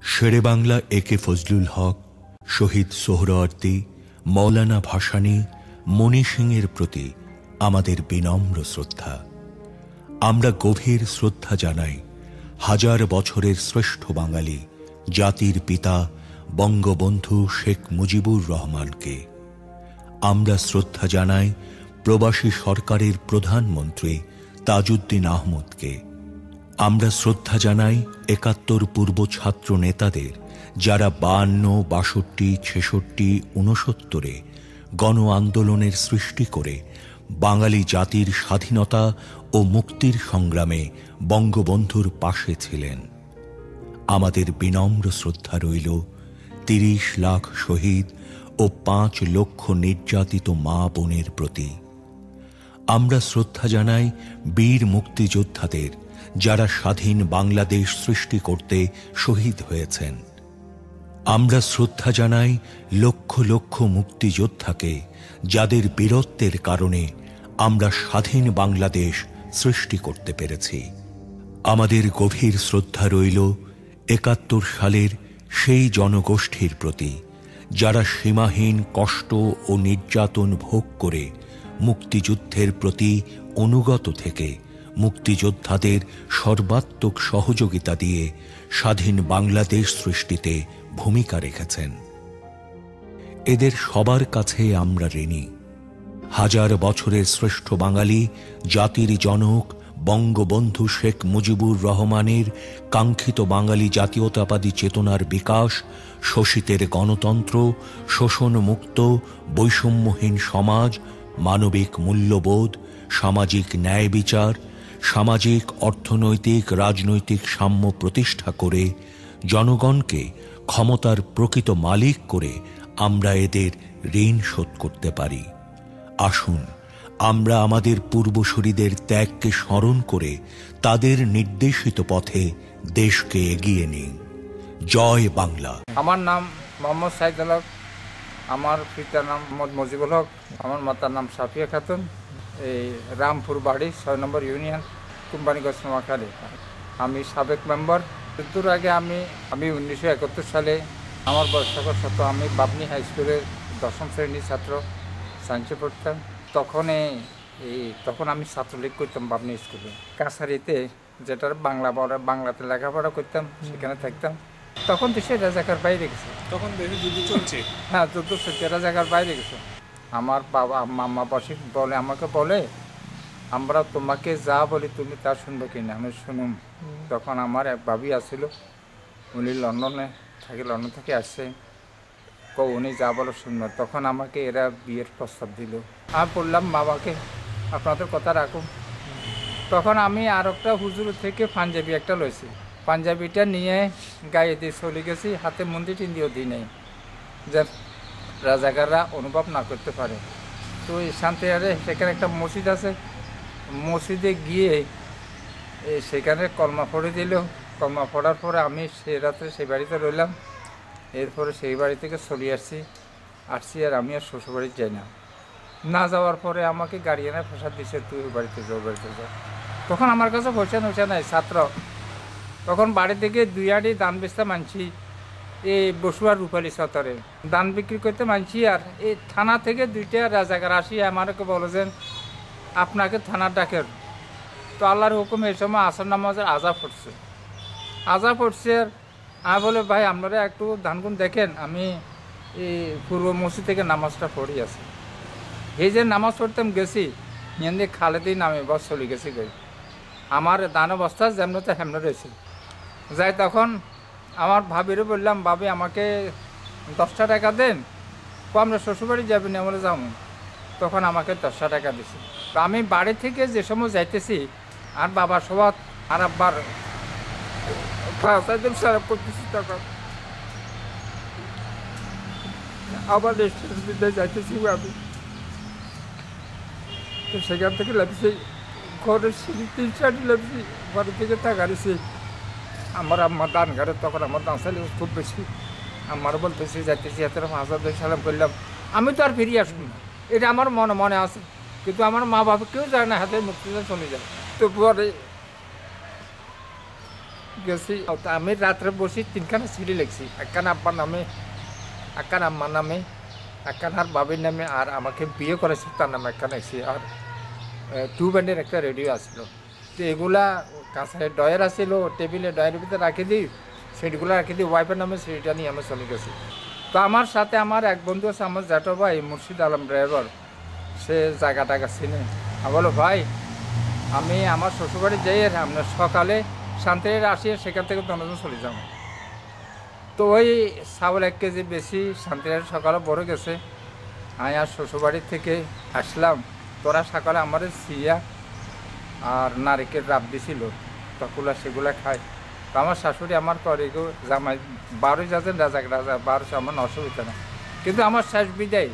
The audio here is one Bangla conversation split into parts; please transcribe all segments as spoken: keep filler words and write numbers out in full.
শেরে বাংলা এ কে ফজলুল হক, শহীদ সোহরাওয়ার্দী, মৌলানা ভাসানী, মণি সিংয়ের প্রতি আমাদের বিনম্র শ্রদ্ধা। আমরা গভীর শ্রদ্ধা জানাই হাজার বছরের শ্রেষ্ঠ বাঙালি জাতির পিতা বঙ্গবন্ধু শেখ মুজিবুর রহমানকে। আমরা শ্রদ্ধা জানাই প্রবাসী সরকারের প্রধানমন্ত্রী তাজউদ্দিন আহমদকে। আমরা শ্রদ্ধা জানাই একাত্তর পূর্ব ছাত্র নেতাদের, যারা বায়ান্ন, বাষট্টি, ছেষট্টি, ঊনসত্তরে গণ আন্দোলনের সৃষ্টি করে বাঙালি জাতির স্বাধীনতা ও মুক্তির সংগ্রামে বঙ্গবন্ধুর পাশে ছিলেন। আমাদের বিনম্র শ্রদ্ধা রইল তিরিশ লাখ শহীদ ও পাঁচ লক্ষ নির্যাতিত মা বোনের প্রতি। আমরা শ্রদ্ধা জানাই বীর মুক্তিযোদ্ধাদের, যারা স্বাধীন বাংলাদেশ সৃষ্টি করতে শহীদ হয়েছেন। আমরা শ্রদ্ধা জানাই লক্ষ লক্ষ মুক্তিযোদ্ধাকে, যাদের বীরত্বের কারণে আমরা স্বাধীন বাংলাদেশ সৃষ্টি করতে পেরেছি। আমাদের গভীর শ্রদ্ধা রইল একাত্তর সালের সেই জনগোষ্ঠীর প্রতি, যারা সীমাহীন কষ্ট ও নির্যাতন ভোগ করে মুক্তিযুদ্ধের প্রতি অনুগত থেকে মুক্তিযোদ্ধাদের সর্বাত্মক সহযোগিতা দিয়ে স্বাধীন বাংলাদেশ সৃষ্টিতে ভূমিকা রেখেছেন। এদের সবার কাছে আমরা ঋণী। হাজার বছরের শ্রেষ্ঠ বাঙালি জাতির জনক বঙ্গবন্ধু শেখ মুজিবুর রহমানের কাঙ্ক্ষিত বাঙালি জাতীয়তাবাদী চেতনার বিকাশ, শোষিতের গণতন্ত্র, শোষণমুক্ত বৈষম্যহীন সমাজ, মানবিক মূল্যবোধ, সামাজিক ন্যায় বিচার, সামাজিক অর্থনৈতিক রাজনৈতিক সাম্য প্রতিষ্ঠা করে জনগণকে ক্ষমতার প্রকৃত মালিক করে আমরা এদের ঋণ শোধ করতে পারি। আসুন আমরা আমাদের পূর্বসূরীদের ত্যাগকে স্মরণ করে তাদের নির্দেশিত পথে দেশকে এগিয়ে নিই। জয় বাংলা। আমার নাম মোহাম্মদ সাইদুল হক, আমার পিতার নাম মোহাম্মদ মুজিবুল হক, আমার মাতার নাম সাফিয়া খাতুন। এই রামপুর বাড়ি, ছয় নম্বর ইউনিয়ন, কোম্পানিগঞ্জ, নোয়াখালী। আমি সাবেক মেম্বার। মৃত্যুর আগে আমি আমি উনিশশো একাত্তর সালে আমার বয়স থাকার সত্ত্বেও আমি বাবনি হাই স্কুলের দশম শ্রেণীর ছাত্র, সায়েন্সে পড়তাম। তখন এই তখন আমি ছাত্রলীগ করতাম বাবনি স্কুলে, কাছারিতে, যেটা বাংলা পড়া বাংলাতে লেখাপড়া করতাম, সেখানে থাকতাম। তখন দেশে রাজাকার বাইরে গেছে, তখন দেশে যুদ্ধ চলছে। হ্যাঁ, যুদ্ধ চলছে, রাজাকার বাইরে গেছে। আমার বাবা মামা বসে বলে, আমাকে বলে, আমরা তোমাকে যা বলি তুমি তা শুনবে কিনা। আমি শুনুম। তখন আমার এক ভাবি আসছিল, উনি লন্ডনে থাকে, লন্ডন থেকে আসছে। তো উনি যা বলো শুনবে। তখন আমাকে এরা বিয়ের প্রস্তাব দিল। আমি বললাম বাবাকে, আপনাদের কথা রাখুন। তখন আমি আর একটা হুজুর থেকে পাঞ্জাবি একটা লইছি, পাঞ্জাবিটা নিয়ে গায়ে দিয়ে চলে গেছি, হাতে মন্দির টিন্দিও দিই নেই, যে রাজাকাররা অনুভব না করতে পারে। তো এই শান্তিহারে সেখানে একটা মসজিদ আছে, মসজিদে গিয়ে সেখানে কলমা পড়ে দিল। কলমা পড়ার পরে আমি সেই রাত্রে সেই বাড়িতে রইলাম। এরপরে সেই বাড়ি থেকে চলে আসছি আসছি আর আমি আর শ্বশুরবাড়ি যাই না। না যাওয়ার পরে আমাকে গার্ডিয়ানের প্রসাদ দিচ্ছে, তুই ওই বাড়িতে যাও, বাড়িতে যাও। তখন আমার কাছে পয়সা নয়সা নাই, ছাত্র। তখন বাড়ি থেকে দুই আড়ি ধান বেচতে মানছি, এই বসুয়ার রূপালী চত্বরে ধান বিক্রি করতে মানছি। আর এই থানা থেকে দুইটা রাজাকার আসি আমাকে বলে যে আপনাকে থানার ডাকের। তো আল্লাহর হুকুম এই সময় আসর নামাজের আজা পড়ছে, আজা পড়ছে। আর আমি বলে, ভাই আপনারা একটু ধানগুন দেখেন, আমি এই পূর্ব মসজিদ থেকে নামাজটা পড়ি আছি। এই যে নামাজ পড়তাম গেছি, এমনি খালেতেই নামে বস চলে গেছি গই। আমার দান অবস্থা যেমনতে হেমনে রয়েছে যাই। তখন আমার ভাবিরও বললাম, ভাবি আমাকে দশটা টাকা দেন। তো আমরা শ্বশুরবাড়ি যাবেন, আমরা যাবো। তখন আমাকে দশটা টাকা দিছি। তো আমি বাড়ি থেকে যে সময় যাইতেছি, আর বাবার সবাই আর আব্বার সারা করতেছি, তখন আবার রেস্টুরেন্ট যাইতেছি আমি। তো সেখান থেকে লাভছি ঘরের সিঁড়ি তিন চারটি লাভছি, ঘরের থেকে থাকারিছি। আমার আম্মা দান ঘাটে, তখন আমার দান চাইলে খুব বেশি। আমার বলতেছি যাইতেছি, এত হাজার দুই সালাম করলাম, আমি তো আর ফিরিয়ে আসবো না, এটা আমার মনে মনে আছে। কিন্তু আমার মা বাবা কেউ যায় না, হাতে মুক্তিতে চলে যায়। তো পরে গেছি। আমি রাত্রে বসি তিনখানা সিঁড়ি লিখছি, একখান আব্বার নামে, একখান আম্মার নামে, একখান আর বাবির নামে, আর আমাকে বিয়ে করেছে তার নামে একখান লিখছি। আর টু ব্যান্ডের একটা রেডিও আসলো। তো এগুলা কাছে ডয়ের আসছিল, টেবিলে ডয়ের ভিতরে রাখি দিই, সিটগুলো রাখি দিই, ওয়াইফের নামে সিটটা নিয়ে আমি চলে গেছি। তো আমার সাথে আমার এক বন্ধু আছে, আমার জ্যাঠো ভাই মুর্শিদ আলম ড্রাইভার, সে জায়গা টাকা চিনে। আমি বলো ভাই, আমি আমার শ্বশুরবাড়ি যাই, আপনার সকালে শান্তির আসি, সেখান থেকে দনজন চলে যাবো। তো ওই চাউল এক কেজি বেশি শান্তির সকালে বড় গেছে। আমি আর শ্বশুরবাড়ির থেকে আসলাম, তোরা সকালে আমার সিয়া আর নারিকেল রাব দিছিল, তকুলা সেগুলা খায়। তো আমার শাশুড়ি আমার করে গো জামাই বারোই যাচ্ছেন রাজাক রাজা বারোশো, আমার অসুবিধা না। কিন্তু আমার শেষ বিদায়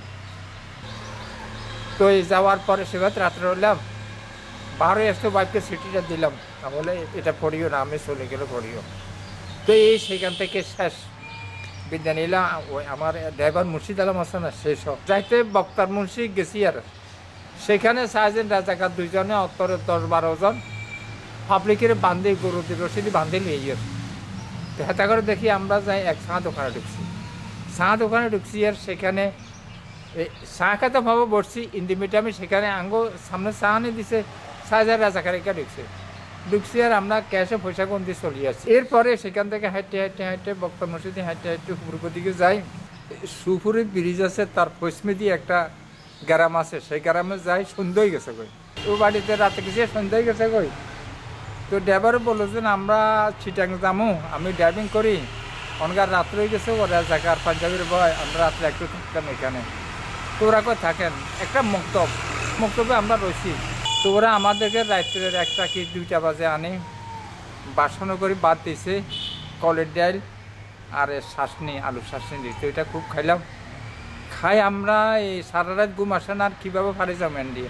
তো এই যাওয়ার পরে সেখানে রাত্রে রইলাম, বারোই আসতে বাইককে সিটিটা দিলাম, তাহলে এটা পড়িও না, আমি চলে গেলে পড়িও। তো এই সেখান থেকে শেষ বিদ্যা নিলাম। ওই আমার ড্রাইভার মুর্শিদ আলম আছে না, সেই সব যাইতে বক্তার মুন্সি গেছি। আর সেখানে সাহায্যেন রাজাকার দুইজনে অত্তরে দশ বারো জন পাবলিকের বান্ধে গরুদের রসিদি বান্ধে নিয়ে গিয়ে হেতা করে দেখি আমরা যাই এক চা দোকানে ঢুকছি। চা দোকানে ঢুকছি আর সেখানে চা খাতে ভাবো বসছি, ইন্দিমিটে আমি সেখানে আঙ্গো সামনে চা আনে দিছে, সাহায্যের রাজাকার একা ঢুকছে ঢুকছি আর আমরা ক্যাশে পয়সা কোন দিয়ে চলে আসছি। এরপরে সেখান থেকে হাঁটতে হাঁটতে হাঁটতে বক্তা মসজিদে হাঁটতে হাঁটতে সুপুরের দিকে যাই। সুপুরে ব্রিজ আছে, তার পশ্চিমে দিয়ে একটা গ্রাম আছে, সেই গ্রামে যাই। সন্ধ্যা হয়ে গেছে কই, ও বাড়িতে রাতে গেছে, সন্ধ্যা হয়ে গেছে কই। তো ড্রাইভারও বললো যে আমরা চিটাং যাবো, আমি ড্রাইভিং করি, অনগার রাত্রে হয়ে গেছে, ওরা জায়গার পাঞ্জাবির ভয়, আমরা রাত্রে একটু থাকতাম এখানে। তো ওরা কই থাকেন, একটা মক্তব মক্তবে আমরা রয়েছি। তো ওরা আমাদেরকে রাত্রের একটা কি দুইটা বাজে আনে, বাসনও করে বাদ দিয়েছে, কলের ডাল আর শাসনি, আলু শাসনি দিতে, ওইটা খুব খাইলাম। খাই আমরা এই সারা রাত ঘুম আসে না, আর কীভাবে পারে যাবো দিয়ে।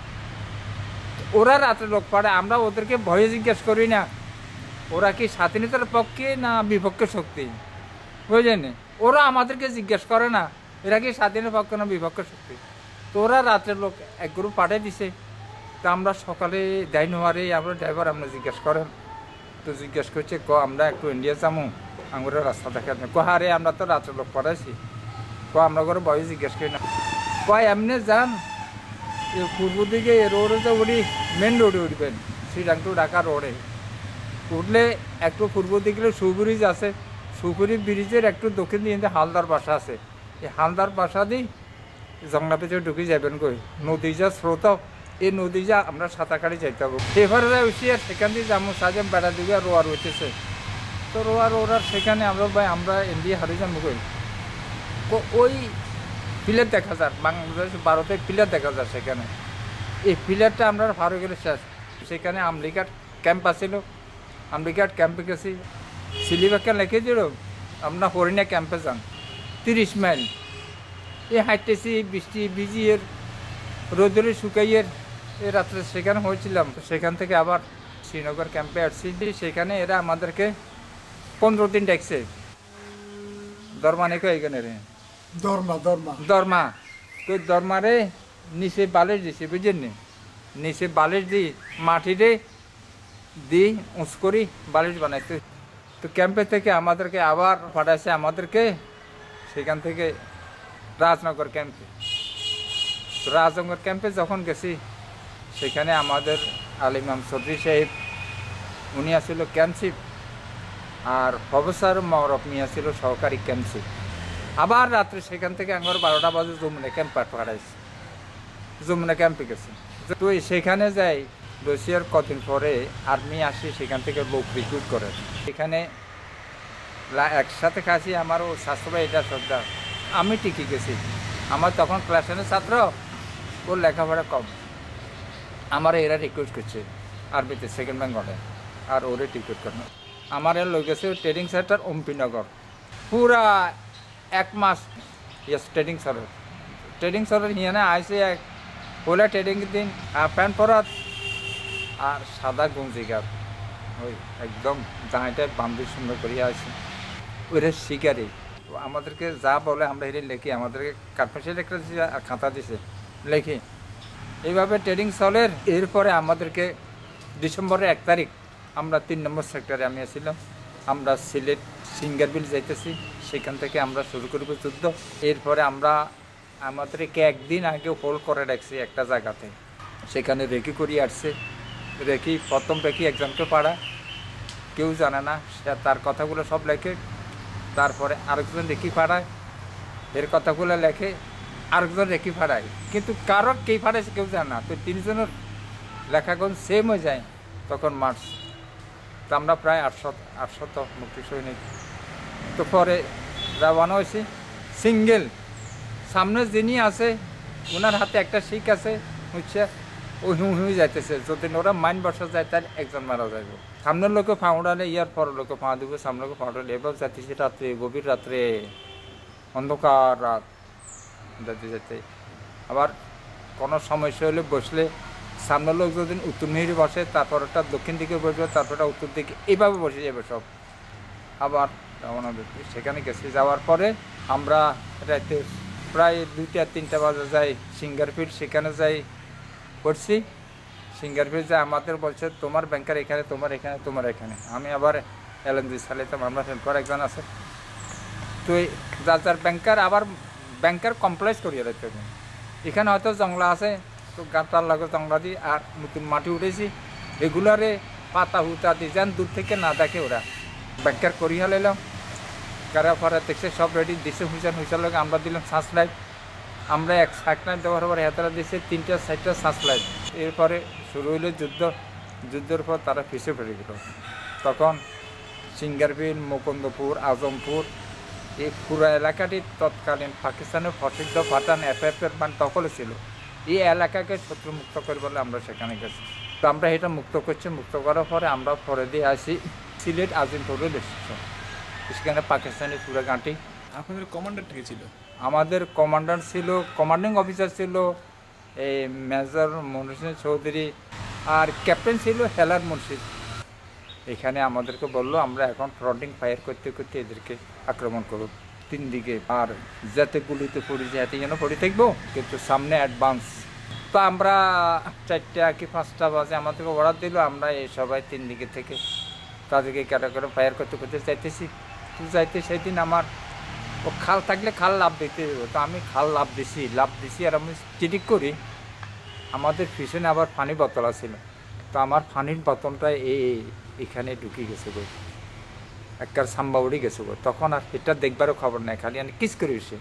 ওরা রাত্রে লোক পাড়ে, আমরা ওদেরকে ভয়ে জিজ্ঞেস করি না ওরা কি স্বাধীনতার পক্ষে না বিপক্ষে শক্তি, বুঝলেন? ওরা আমাদেরকে জিজ্ঞেস করে না এরা কি স্বাধীনের পক্ষে না বিপক্ষে শক্তি। তো ওরা রাত্রের লোক এক গ্রুপ পাঠিয়ে দিছে। তা আমরা সকালে দেয় নোয়ারে আমরা ড্রাইভার আমরা জিজ্ঞেস করেন, তো জিজ্ঞেস করছে ক আমরা একটু ইন্ডিয়া যাবো, আমরা রাস্তা দেখা নেই। ক হারে আমরা তো রাত্রের লোক পাঠাইছি, ক আমরা করে বয়ে জিজ্ঞেস করি না, কয় এমনি যান পূর্ব দিকে রোডে তো উঠি, মেন রোডে উঠবেন, শ্রীরাং টু ঢাকা রোডে উঠলে একটু পূর্ব দিকে সু ব্রিজ আছে, সুপুরি ব্রিজের একটু দক্ষিণ দিকে হালদার বাসা আছে, এই হালদার বাসা দিয়ে জংলা পেঁচে ঢুকে যাবেন কই, নদী যা স্রোত, এই নদী যা আমরা সাঁতার কাটি যাইতে হবে। এবারে উঠি আর সেখান দিয়ে যাবো সাজেম বেড়া দিকে রোয়ার উঠেছে। তো রোয়ার ওরার সেখানে আমরা ভাই আমরা ইন্ডিয়া হারিয়ে যাবো কই, ওই পিলার দেখা যায় বাংলাদেশ ভারতের পিলার দেখা যায় সেখানে। এই পিলারটা আমরা ভালো গেলে শেষ। সেখানে আমলিঘাট ক্যাম্প আছিল, আমলিঘাট ক্যাম্পে গেছি। সিলিবাকে লিখে দিল আপনার হরিণা ক্যাম্পে যান, তিরিশ মাইল। এই হাঁটতেছি বৃষ্টি ভিজিয়ের রোদরে শুকাইয়ের এই রাত্রে সেখানে হয়েছিলাম। সেখান থেকে আবার শ্রীনগর ক্যাম্পে আসছি। সেখানে এরা আমাদেরকে পনেরো দিন ডাকছে দরমা নেই এখানে রে দরমা দরমা দরমা তো দরমারে নিচে বালিশ দিছে, বুঝলেন? নিচে বালিশ দিই মাটিরে দিই উঁচ করি বালিশ বানাইতে। তো ক্যাম্পে থেকে আমাদেরকে আবার পাঠাইছে আমাদেরকে সেখান থেকে রাজনগর ক্যাম্পে। তো রাজনগর ক্যাম্পে যখন গেছি সেখানে আমাদের আলিমাম চৌধুরী সাহেব উনি আসছিল ক্যাম্পশিপ, আর প্রফেসর মরফ মিয়া ছিল সহকারী ক্যাম্পশিপ। আবার রাত্রে সেখান থেকে আমার বারোটা বাজে যমুনা ক্যাম্প পাঠাইছে, যমুনা ক্যাম্পে গেছে। তো সেখানে যাই রাশিয়ার কদিন পরে আর্মি আসে, সেখান থেকে লোক রিক্রুট করে। সেখানে একসাথে খাসি আমারও স্বাস্থ্য এটা শ্রদ্ধা, আমি টিকে গেছি। আমার তখন ক্লাসের ছাত্র, ওর লেখাপড়া কম, আমার এরা রিক্রুট করছে আর্মিতে সেকেন্ড বেঙ্গলে, আর ওরে টিকিট করেন। আমার এর লোক গেছে ট্রেনিং সেন্টার অম্পিনগর, পুরা এক মাস ইয়েস ট্রেনিং সরের ট্রেনিং সরের হিয়ানে আইসে এক ওলা ট্রেনিং দিন প্যান্ট পরাত আর সাদা গঞ্জিগার, ওই একদম জাহাইটা বান্ধি সুন্দর করিয়া আছে ওইটা শিকারি। আমাদেরকে যা বলে আমরা হেরে লেখি, আমাদেরকে কাঠপেন্সিল একটা দিছে আর খাতা দিছে লেখি। এইভাবে ট্রেনিং চলের। এরপরে আমাদেরকে ডিসেম্বরের এক তারিখ আমরা তিন নম্বর সেক্টরে আমি আসছিলাম, আমরা সিলেট সিঙ্গারবিল যাইতেছি, সেখান থেকে আমরা শুরু করব যুদ্ধ। এরপরে আমরা আমাদেরকে একদিন আগে হোল্ড করে রাখছি একটা জায়গাতে, সেখানে রেকি করিয়ে আসছে। রেকি প্রথম রেকি একজনকে পাড়া, কেউ জানে না, সে তার কথাগুলো সব লেখে। তারপরে আরেকজন রেকি পাড়ায়, এর কথাগুলো লেখে, আরেকজন রেকি পাড়ায়, কিন্তু কারো কে পাড়ায় কেউ জানে না। তো তিনজনের লেখাগুণ সেম হয়ে যায়। তখন মার্চ, তো আমরা প্রায় আটশো আটশত মুক্তি সৈনিক। তো পরে রওনা হয়েছি সিঙ্গেল। সামনে যিনি আছে ওনার হাতে একটা শিখ আছে, হচ্ছে ও হিউ হিউ যাইতেছে, যদি ওরা মাইন বসা যায় তার একজন মারা যাইব। সামনের লোকে ফাউড়ালে ইয়ার পর লোকে ফাঁ দিব, সামনে লোকে ফাউড়ালে। এবার যাইতেছি রাত্রে, গভীর রাত্রে, অন্ধকার রাত যাইতে যাইতে। আবার কোনো সমস্যা হলে বসলে সামনের লোক যদি উত্তর মেহেরি বসে, তারপর ওটা দক্ষিণ দিকে বসবে, তারপরটা উত্তর দিকে, এইভাবে বসে যাবে সব। আবার রওনা দিচ্ছি, সেখানে গেছি। যাওয়ার পরে আমরা রাতে প্রায় দুইটা তিনটা বাজে যাই সিঙ্গারফিল্ড, সেখানে যাই করছি। সিঙ্গারফিল্ড যাই, আমাদের বলছে তোমার ব্যাংকার এখানে, তোমার এখানে, তোমার এখানে। আমি আবার এলএনজি চালাইতাম, আমরা হেল্পার একজন আছে। তো যার যার ব্যাংকার, আবার ব্যাংকার কমপ্লেক্স করিয়ে রাখতে হবে। এখানে হয়তো জংলা আছে, তো গাঁটার লাগে জংলা দিই, আর নতুন মাটি উঠেছি, এগুলারে পাতা হুতা দিই যেন দূর থেকে না দেখে ওরা। ব্যাংকার করিয়া লাইলাম, কারা ফারা দেখছে সব রেডি দিছে, হুইসান হুইসার লাগে আমরা দিলাম শ্বাস লাইট। আমরা এক সাইড লাইট দেওয়ার পর হেতারা দিচ্ছে তিনটা চারটা শ্বাস লাইট। এরপরে শুরু হইলো যুদ্ধ। যুদ্ধের পর তারা পিছিয়ে ফেলে গেল। তখন সিঙ্গারবিল, মুকুন্দপুর, আজমপুর, এই পুরো এলাকাটি তৎকালীন পাকিস্তানের প্রসিদ্ধ পাঠান এফ এফ এর মান দখলে ছিল। এই এলাকাকে শত্রু মুক্ত করে বলে আমরা সেখানে গেছি। তো আমরা এটা মুক্ত করছি। মুক্ত করার পরে আমরা পরে দিয়ে আসি সিলেট আজিমপুর রেল স্টেশন, সেখানে পাকিস্তানি পুরো ঘাঁটি। আপনাদের কমান্ডার থেকে ছিল? আমাদের কমান্ডার ছিল, কমান্ডিং অফিসার ছিল এই মেজর মনির চৌধুরী, আর ক্যাপ্টেন ছিল হেলার মুর্শিদ। এখানে আমাদেরকে বললো আমরা এখন ফ্রন্টিং ফায়ার করতে করতে এদেরকে আক্রমণ করব তিন দিকে, আর যাতে গুলিতে পড়ি যাতে যেন পড়ে থাকবো, কিন্তু সামনে অ্যাডভান্স। তো আমরা চারটা কি পাঁচটা বাজে আমাদেরকে অর্ডার দিল, আমরা এই সবাই তিন দিকে থেকে তাদেরকে ক্যাটা করে ফায়ার করতে করতে চাইতেছি। তো যাইতে সেদিন আমার ও খাল থাকলে খাল লাভ দিতে হবে, তো আমি খাল লাভ দিছি লাভ দিছি আর আমি চিটিক করি। আমাদের পিছনে আবার পানি বোতল ছিল, তো আমার পানির বোতলটা এই এখানে ঢুকে গেছে গো, একবার সাম্বা উড়ে গেছে গো। তখন আর হিটার দেখবারও খবর নেই, খালি আমি কিস করে এসে।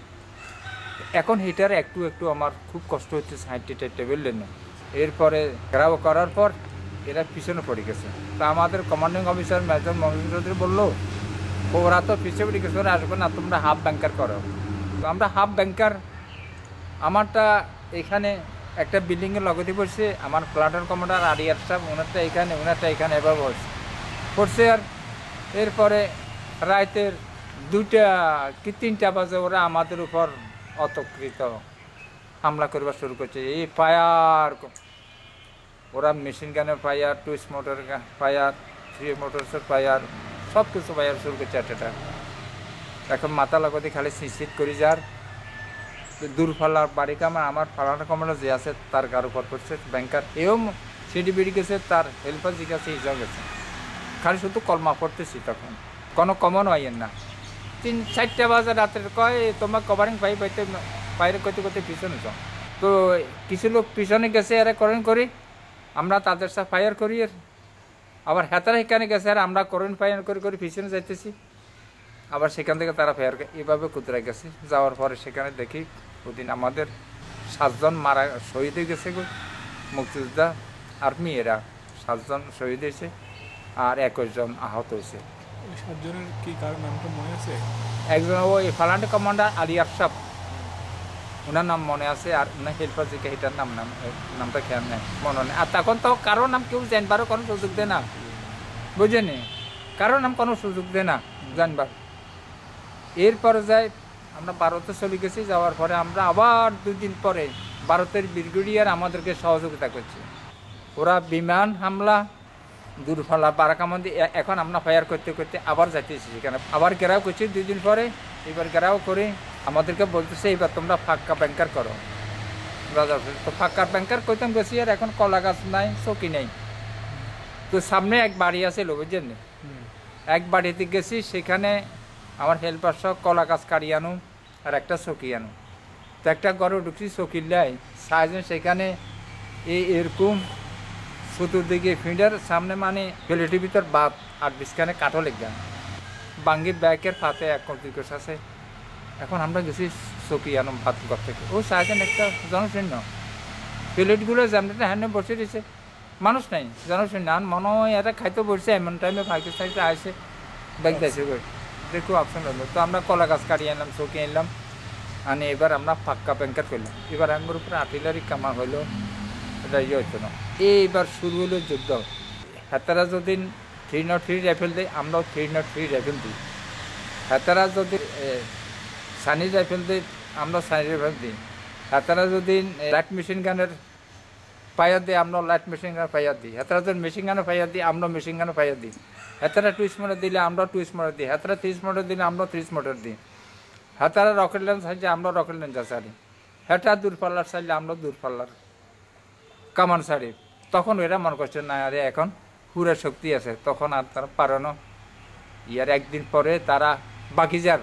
এখন হিটার একটু একটু আমার খুব কষ্ট হচ্ছে, সাইডটা টেবিল না। এরপরে ঘেরাও করার পর এরা পিছনে পড়ে গেছে। তা আমাদের commanding officer major Manoj Chowdhury বললো ওরা তো পিছিয়ে পড়ে গেছে, ওরা আসবে না, তোমরা হাফ ব্যাংকার করো। তো আমরা হাফ ব্যাংকার, আমারটা এখানে একটা বিল্ডিংয়ে লগতে পড়ছে, আমার প্লাটুন কমান্ডার আরিয়ার সাহেব ওনারটা এখানে, ওনারটা এখানে এবার বসে পড়ছে। আর এরপরে রাতের দুইটা কি তিনটা বাজে ওরা আমাদের উপর অতকৃত হামলা করবার শুরু করছে। এই ফায়ার, ওরা মেশিন গানের ফায়ার, টুইস্ট মোটর ফায়ার, থ্রি মোটরসের ফায়ার, সব কিছু ফায়ার শুরু করছে একটা। এখন মাথা লাগাতে খালি সিট করি যার দূর ফালার বাড়ি কামার, আমার ফালানা কমানো যে আছে তার গার উপর পড়ছে ব্যাংকার, এও সিডি বেড়ে গেছে, তার হেল্পার জিজ্ঞাসা হিসাব গেছে। খালি শুধু কলমা পড়তেছি, তখন কোনো কমন হইয়েন না। তিন চারটা বাজে রাত্রের কয় তোমার কভারিং পাই পাইতে বাইরে করতে করতে পিছনে যাও। তো কিছু লোক পিছনে গেছে, এরা করেন করি, আমরা তাদের সাথে ফায়ার করি। আর আবার হেতারা এখানে গেছে, আর আমরা করেন ফায়ার করে করে পিছনে যাইতেছি। আবার সেখান থেকে তারা ফায়ার করে, এভাবে কুতরা গেছে। যাওয়ার পরে সেখানে দেখি ওদিন আমাদের সাতজন মারা শহীদ হয়ে গেছে গো, মুক্তিযোদ্ধা আর্মি, এরা সাতজন শহীদ হয়েছে আর একুশ জন আহত হয়েছে। সাতজনের কি কার নামটা মনে আছে? একজন ওই ফালান্ডি কমান্ডার আলী আফসাব, ওনার নাম মনে আছে, আর ওনার হেল্পার যে এটার নাম নাম নামটা খেয়াল নেই, মনে নেই। আর তখন তো কারোর নাম কেউ জানবারও কোনো সুযোগ দেয় না, বুঝেনি, কারোর নাম কোনো সুযোগ দেয় না জানবার। এরপরে যাই আমরা ভারতে চলে গেছি। যাওয়ার পরে আমরা আবার দুদিন পরে ভারতের ব্রিগেডিয়ার আমাদেরকে সহযোগিতা করছে। ওরা বিমান হামলা, দূরফালা, বারাকামন্দি, এখন আমরা ফায়ার করতে করতে আবার যাইতেছি সেখানে, আবার ঘেরাও করছি দুই দিন পরে। এবার ঘেরাও করে আমাদেরকে বলতেছে এবার তোমরা ফাঁকা ব্যাংকার করো রাজা। তো ফাঁকা ব্যাংকার করতাম গেছি, আর এখন কলা গাছ নাই, চকি নেই। তো সামনে এক বাড়ি আছে, বুঝছেন, এক বাড়িতে গেছি, সেখানে আমার হেল্পার সহ কলা গাছ কাটি আনো আর একটা চকি আনো। তো একটা ঘরে ঢুকছি, চকিল্লাই সাইজন সেখানে এই এরকম চতুর্দিকে ফিডার সামনে মানে প্লেটের ভিতর ভাত আর বিছখানে কাঠও লেগান বাঙ্গি ব্যাগের পাতে এক কম্পিউটার আছে। এখন আমরা গেছি চকি আনো ভাত ঘর থেকে, ও সাইজন একটা জনশূন্য প্লেটগুলো যেমনটা হ্যান্ডে বসে দিয়েছে, মানুষ নাই, জনশূন্য। আর মনে হয় এটা খাইতে বসছে, এমন টাইমে পাকিস্তান সাইডে আসে ব্যাগ দিয়েছে কই, দেখো অপশন হলো। তো আমরা কলা গাছ কাটিয়ে আনলাম, চকি আনলাম, আনি এবার আমরা পাক্কা ব্যাংকার করলাম। এবার আমার উপরে আর্টিলারি কামা হইলো, এটা ইয়ে হইতো না। এইবার শুরু হলো যুদ্ধ। হাতারা যদি থ্রি নট থ্রি রাইফেল দেয়, আমরাও থ্রি নট থ্রি রাইফেল দিই। হাতারা যদি সানি রাইফেল দিই, আমরা সানি রাইফেল দিই। হাতারা যদি লাইট মেশিন গানের পাইয়া দিই, আমরা লাইট মেশিন গান পাইয়া দিই। হাতারা যদি মেশিন গানও পাইয়া দিই, আমরা মেশিন গানও পাইয়া দিই। হাতারা টুইস মোটর দিলে আমরা টুইস মোটর দিই, হাতারা ত্রিশ মোটর দিলে আমরা ত্রিশ মোটর দিই। হাতারা রকেট লঞ্চ চাইলে আমরা রকেট লঞ্চ ছাড়ি, হেটা দূরপাল্লার চাইলে আমরা দূরপাল্লার কামান ছাড়ি। তখন এরা মনে করছে না আরে এখন পুরা শক্তি আছে, তখন আর তারা পারানো। ইয়ার একদিন পরে তারা বাকিজার,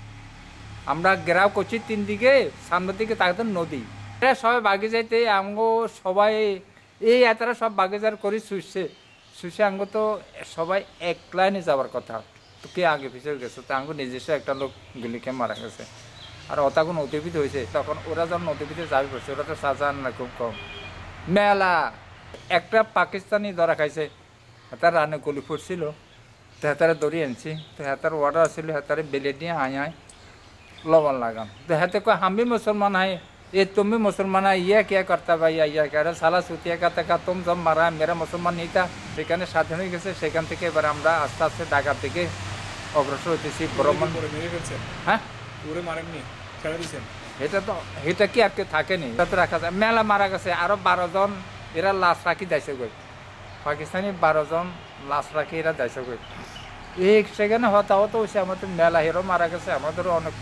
আমরা গ্রাও করছি তিন দিকে, সামনের দিকে তাদের নদী, এরা সবাই বাগি যাইতে আঙ্গো সবাই এই এতটা সব বাগিজার করে শুষছে শুষে আঙ্গো তো সবাই এক লাইনে যাওয়ার কথা, তো কে আগে পিছিয়ে গেছে, তো আঙ্গো নিজস্ব একটা লোক গুলিকে মারা গেছে। আর ওটা কোনো অতিবিধ হয়েছে, তখন ওরা যখন অতিবিধে যাবি করছে, ওরা তো সাজান না খুব কম মেলা। একটা পাকিস্তানি ধরা খাইছে, হাতার রানে গলি পড়ছিল, তো হাতারে দড়ি আনছি, তো হাতার অর্ডার ছিল হাতারে বেলে দিয়ে আয় আয় লবণ লাগাম। তো হাতে কয় আমি মুসলমান है, ये तुम भी मुसलमान है, ये क्या करता भाई, ये कह रहा साला सुतिया का तक तुम जब मारा मेरा मुसलमान नहीं था। সেখানে স্বাধীন হয়ে গেছে, সেখান থেকে এবার আমরা আস্তে আস্তে ঢাকার দিকে অগ্রসর হইতেছি। ভ্রমণ হ্যাঁ ওরে মারেননি, ছেড়ে দিয়েছেন? এটা তো এটা কি আর কেউ থাকেনি, এটা তো রাখা যায়। মেলা মারা গেছে, আরো বারো জন এরা লাশ রাখি যাইছে গই, পাকিস্তানি বারো জন লাশ রাখি এরা যাইছে গই। এই সেখানে হতাহত হয়েছে, আমাদের মেলা হিরো মারা গেছে, আমাদেরও অনেক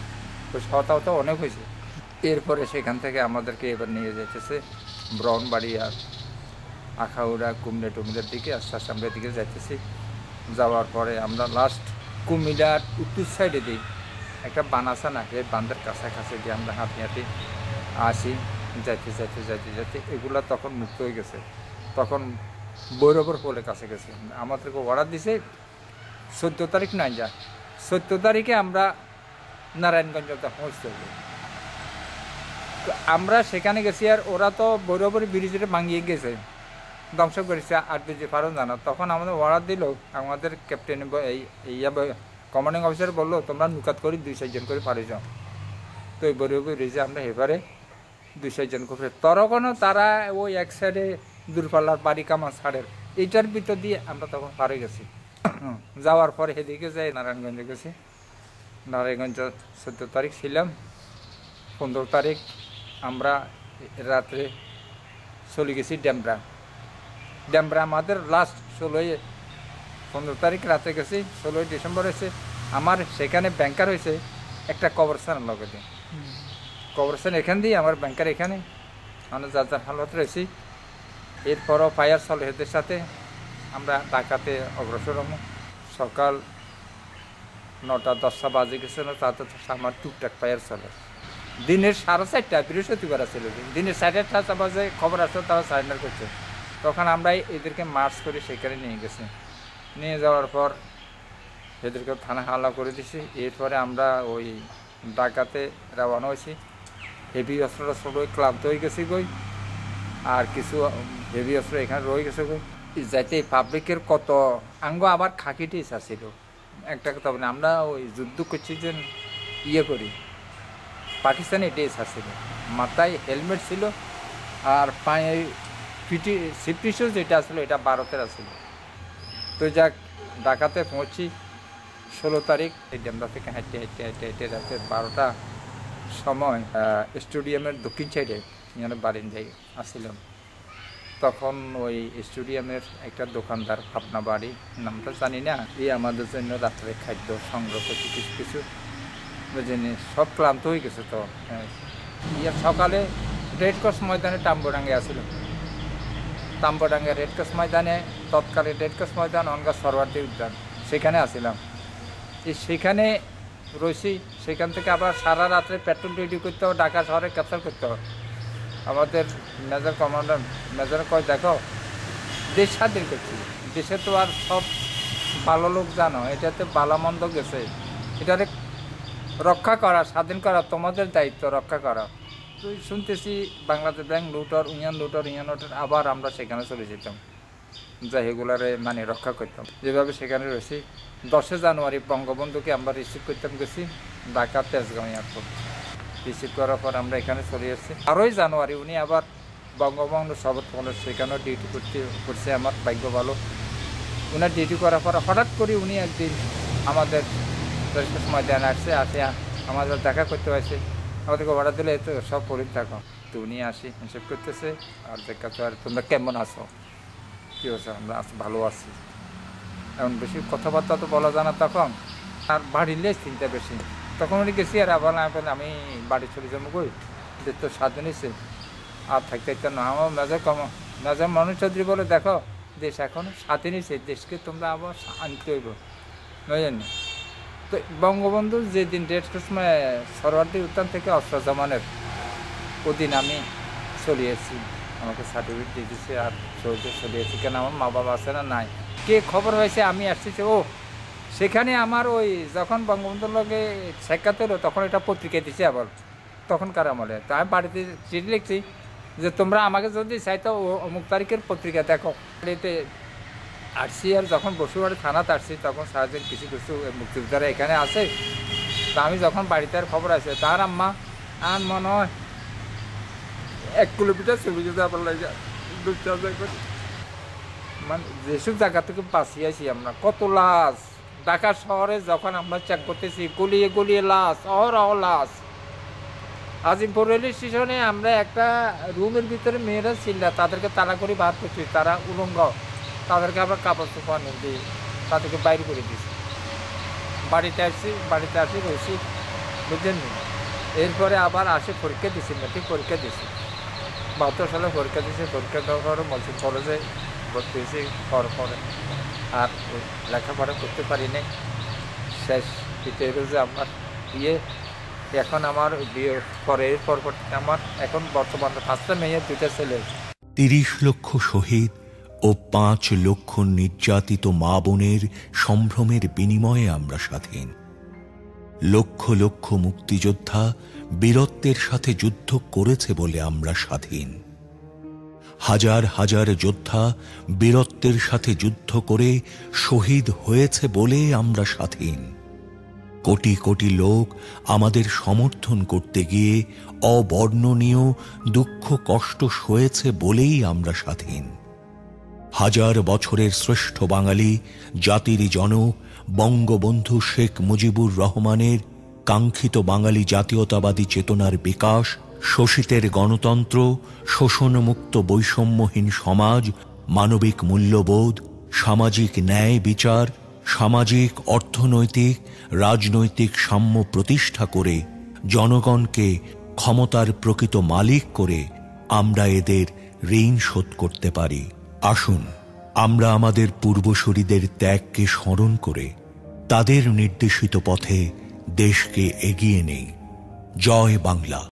হতাহত অনেক হয়েছে। এরপরে সেখান থেকে আমাদেরকে এবার নিয়ে যাইতেছে ব্রাউনবাড়ি আর আখাউড়া কুমিল্লা টুমিলার দিকে, আস্তে আস্তে আমরা দিকে যাইতেছি। যাওয়ার পরে আমরা লাস্ট কুমিল্লার উত্তর সাইডে দিই একটা বান আছে না, এই বান্ধের কাছাকাছি দিয়ে আমরা হাঁটি হাঁটি আসি। যাইতে যাইতে যাইতে যাইতে এগুলা তখন মুক্ত হয়ে গেছে, তখন বৈরবর পোলের কাছে গেছে। আমাদেরকে অর্ডার দিছে চোদ্দো তারিখ নাই যা, চোদ্দো তারিখে আমরা নারায়ণগঞ্জ পৌঁছতে হবে। তো আমরা সেখানে গেছি, আর ওরা তো বৈরবর ব্রিজে ভাঙিয়ে গেছে, ধ্বংস করেছে, আর যে পারো জানা। তখন আমাদের অর্ডার দিল, আমাদের ক্যাপ্টেন এই ইয়া কমান্ডিং অফিসার বললো তোমরা নুকাত করে দুই চারজন করে পারে যাও। তো এই বৈরবর ব্রিজে আমরা এবারে দুই চারজন করে, তখনও তারা ওই এক সাইডে দূরপাল্লার বাড়ি কামা ছাড়ের এইটার ভিতর দিয়ে আমরা তখন পারে গেছি। যাওয়ার পরে সেদিকে যাই নারায়ণগঞ্জে গেছি। নারায়ণগঞ্জ চোদ্দো তারিখ ছিলাম, পনেরো তারিখ আমরা রাত্রে চলে গেছি ড্যামরা। ড্যামরা আমাদের লাস্ট ষোলোই পনেরো তারিখ রাতে গেছি, ষোলোই ডিসেম্বর হয়েছে। আমার সেখানে ব্যাংকার হয়েছে একটা কবরস্থানের লগে দিয়ে, কবরস্থান এখান দিয়ে আমার ব্যাংকার এখানে, আমরা যার যার হালত রয়েছি। এরপরও ফায়ার সলেহদের সাথে আমরা ঢাকাতে অগ্রসর হব। সকাল নটা দশটা বাজে গেছে না, তাতে আমার টুকটাক ফায়ার চলে। দিনের সাড়ে চারটা বৃহস্পতিবার ছিল, দিনের সাড়ে আটটা বাজে খবর আসলো তারা সারেন্ডার করছে। তখন আমরা এদেরকে মার্চ করে সেখানে নিয়ে গেছি। নিয়ে যাওয়ার পর এদেরকে থানা হামলা করে দিছি। এরপরে আমরা ওই ঢাকাতে রওনা হয়েছি। হেভি অস্ত্র টস্ত্র ক্লান্ত হয়ে গেছি গই, আর কিছু হেভি অস্ত্র এখানে রয়ে গেছে গই। যাইতে পাবলিকের কত আঙ্গ আবার খাকিটি ইচ্ছা ছিল একটা কথা বলে, আমরা ওই যুদ্ধ করছি যে ইয়ে করি, পাকিস্তানে এটাই ইচ্ছা ছিল। মাথায় হেলমেট ছিল আর পায়ে পিটি সিফটি শুজ যেটা আসলো এটা ভারতের আসছিল। তো যাক ঢাকাতে পৌঁছি ষোলো তারিখ এই ডেমরা থেকে হাঁটতে হাঁটতে হাঁটতে হাঁটতে রাতে বারোটা সময় স্টেডিয়ামের দক্ষিণ সাইডে মানে বারিন্দায় আসছিলাম। তখন ওই স্টেডিয়ামের একটা দোকানদার, ভাবনা বাড়ি নামটা জানি না, এই আমাদের জন্য রাত্রে খাদ্য সংগ্রহ করছি কিছু কিছু জিনিস, সব ক্লান্ত হয়ে গেছে। তো ইয়ার সকালে রেড ক্রস ময়দানে টাম্বুডাঙ্গে আসছিল। টাম্বুডাঙ্গে রেড ক্রস ময়দানে তৎকালে রেড ক্রস ময়দান অনগা সরওয়ার্দী উদ্যান, সেখানে আসছিলাম। এই সেখানে রয়েছি, সেখান থেকে আবার সারা রাত্রে পেট্রোল ডিউটি করতে হবে, ঢাকা শহরে ক্যাপচার করতে হবে। আমাদের মেজর কমান্ডার মেজর কয়, দেখো দেশ স্বাধীন করছি, দেশে তো আর সব ভালো লোক জানো, এটাতে ভালো মন্দ গেছে, এটারে রক্ষা করা, স্বাধীন করা তোমাদের দায়িত্ব, রক্ষা করা। তো শুনতেছি বাংলাদেশ ব্যাংক লুটার, ইউনিয়ন লুটার, ইউনিয়ন লুটার, আবার আমরা সেখানে চলে যেতাম, যা এগুলারে মানে রক্ষা করতাম। যেভাবে সেখানে রয়েছি, দশই জানুয়ারি বঙ্গবন্ধুকে আমরা রিসিভ করতাম গেছি ঢাকা তেজগাঁও এয়ারপোর্ট। রিসিভ করার পর আমরা এখানে চলে এসেছি। আরোই জানুয়ারি উনি আবার বঙ্গবন্ধু শপথ করলেন, সেখানেও ডিউটি করতে করছে। আমার ভাগ্য ভালো, উনার ডিউটি করার পর হঠাৎ করে উনি একদিন আমাদের ময়দানে আসছে, আসে আমাদের দেখা করতে হয়েছে। আমাদেরকে অর্ডার দিলে তো সব পড়ে থাকো। তো উনি আসি হিসেব করতেছে, আর দেখা তো আর তোমরা কেমন আছো, কী হচ্ছে, আমরা ভালো আছি। এমন বেশি কথাবার্তা তো বলা যায় না তখন, আর বাড়িলে চিন্তা বেশি। তখন উনি গেছি, আর আবার আমি বাড়ি চলে যাবো কই, যে তো স্বাধীন হয়েছে আর থাকতে থাকতে না। আমার মেজর কম মেজর মনোজ চৌধুরী বলে, দেখো দেশ এখন স্বাধীন হয়েছে, দেশকে তোমরা আবার আনতে হইব, বুঝলেন। তো বঙ্গবন্ধু যেদিন ডেট সময় সরওয়ার্দী উদ্যান থেকে অস্ত্র জমানের ওদিন আমি চলে এসেছি, আমাকে সার্টিফিকেট দিয়ে দিচ্ছে, আর চলতে চলে এসেছি। কেন আমার মা বাবা আছে না, নাই, কে খবর হয়েছে আমি আসতেছি। ও সেখানে আমার ওই যখন বঙ্গবন্ধুর লগে সাক্ষাৎ হলো, তখন এটা পত্রিকায় দিচ্ছে আবার, তখনকার আমলে। তো আমি বাড়িতে চিঠি লিখছি যে তোমরা আমাকে যদি চাইতো অমুক তারিখের পত্রিকা দেখো। এতে আসছি, আর যখন বসুবাড়ি থানাতে আসছি, তখন সারাদিন কিছু কিছু মুক্তিযোদ্ধারা এখানে আসে। তা আমি যখন বাড়িতে আর খবর আছে, তার আম্মা আর মনে হয় এক কিলোমিটার ছবি যদি আবার লাগে মানে যেসব জায়গা থেকে বাঁচিয়েছি আমরা, কত লাশ। ঢাকা শহরে যখন আমরা চেক করতেছি, গলিয়ে গলিয়ে লাশ, অহরহ লাশ। আজিমপুর রেল স্টেশনে আমরা একটা রুমের ভিতরে মেয়েরা ছিল, তাদেরকে তাড়া করে বার করছি, তারা উলঙ্গ, তাদেরকে আবার কাপড় চোপড় দিয়ে তাদেরকে বাইরে করে দিয়েছি। বাড়িতে আসছি, বাড়িতে আসি রয়েছি, বুঝলেন। এরপরে আবার আসে পরীক্ষা দিয়েছি, মেট্রিক পরীক্ষা দিয়েছি, বাহাত্তর সালে পরীক্ষা দিয়েছি। পরীক্ষা দেওয়ার পরে মসজিদ কলেজে ভর্তি হয়েছি। পর পরে আর লেখাপড়া করতে পারি নাই, শেষ পিঠে যে আমার বিয়ে। এখন আমার বিয়ে পরে পর আমার এখন বর্তমানে পাঁচটা মেয়ের দুইটা ছেলে। তিরিশ লক্ষ শহীদ ও পাঁচ লক্ষ নির্যাতিত মা বোনের সম্ভ্রমের বিনিময়ে আমরা স্বাধীন। লক্ষ লক্ষ মুক্তিযোদ্ধা বীরত্বের সাথে যুদ্ধ করেছে বলে আমরা স্বাধীন। হাজার হাজার যোদ্ধা বীরত্বের সাথে যুদ্ধ করে শহীদ হয়েছে বলে আমরা স্বাধীন। কোটি কোটি লোক আমাদের সমর্থন করতে গিয়ে অবর্ণনীয় দুঃখ কষ্ট সয়েছে বলেই আমরা স্বাধীন। হাজার বছরের শ্রেষ্ঠ বাঙালি জাতির জনক বঙ্গবন্ধু শেখ মুজিবুর রহমানের কাঙ্ক্ষিত বাঙালি জাতীয়তাবাদী চেতনার বিকাশ, শোষিতের গণতন্ত্র, শোষণমুক্ত বৈষম্যহীন সমাজ, মানবিক মূল্যবোধ, সামাজিক ন্যায় বিচার, সামাজিক অর্থনৈতিক রাজনৈতিক সাম্য প্রতিষ্ঠা করে জনগণকে ক্ষমতার প্রকৃত মালিক করে আমরা এদের ঋণ শোধ করতে পারি। আসুন আমরা আমাদের পূর্বসূরীদের ত্যাগকে স্মরণ করে তাদের নির্দেশিত পথে দেশকে এগিয়ে নেই। জয় বাংলা।